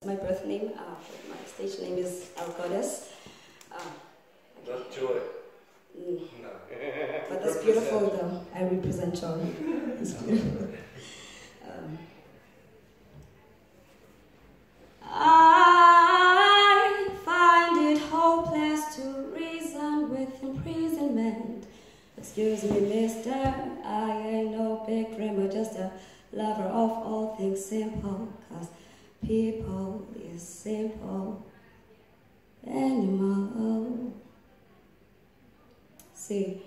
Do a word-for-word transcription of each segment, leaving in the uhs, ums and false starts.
My birth name, uh, my stage name is Al Goddess. Uh, Not Joy. Mm. No. But that's beautiful though. I represent joy. It's beautiful. Um, I find it hopeless to reason with imprisonment. Excuse me, mister, I ain't no big dreamer, just a lover of all things simple. Cause people is simple anymore. See,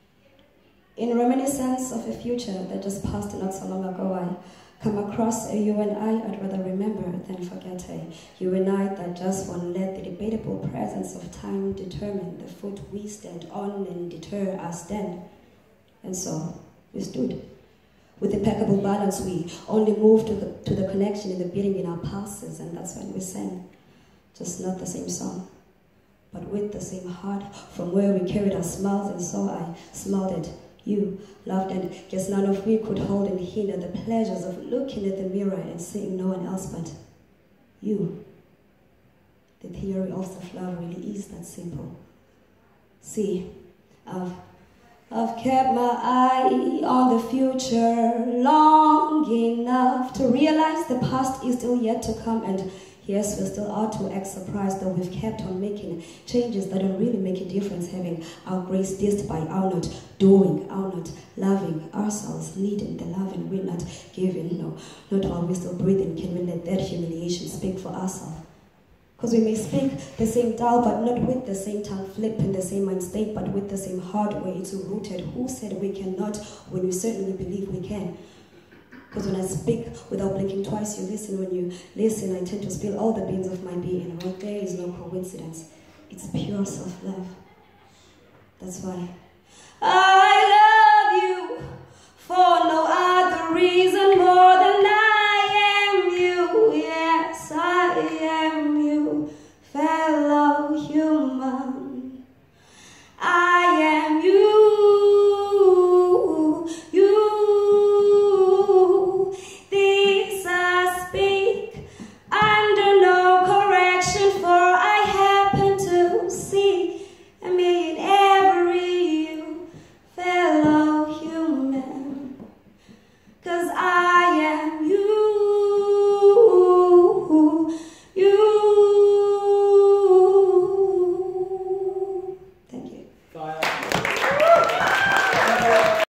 in reminiscence of a future that just passed not so long ago, I come across a you and I I'd rather remember than forget. A you and I that just won't let the debatable presence of time determine the foot we stand on and deter our stand. And so we stood. With impeccable balance, we only moved to the, to the connection in the beating in our pulses, and that's when we sang. Just not the same song, but with the same heart, from where we carried our smiles, and so I smiled at you, loved, and guess none of we could hold and hinder the pleasures of looking at the mirror and seeing no one else but you. The theory of self-love really is that simple. See, I've I've kept my eye on the future long enough to realize the past is still yet to come, and yes, we still are to act surprised that we've kept on making changes that don't really make a difference, having our grace dissed by our not doing, our not loving ourselves, needing the love and we're not giving. No, not while we're still breathing can we let that humiliation speak for ourselves. Because we may speak the same dial, but not with the same tongue, flip in the same mind state, but with the same heart where it's rooted. Who said we cannot when we certainly believe we can? Because when I speak without blinking twice, you listen. When you listen, I tend to spill all the beans of my being. And right there is no coincidence. It's pure self-love. That's why I love you for no other reason more than I am you. Yes, I am you, fellow human. I am you. Cause I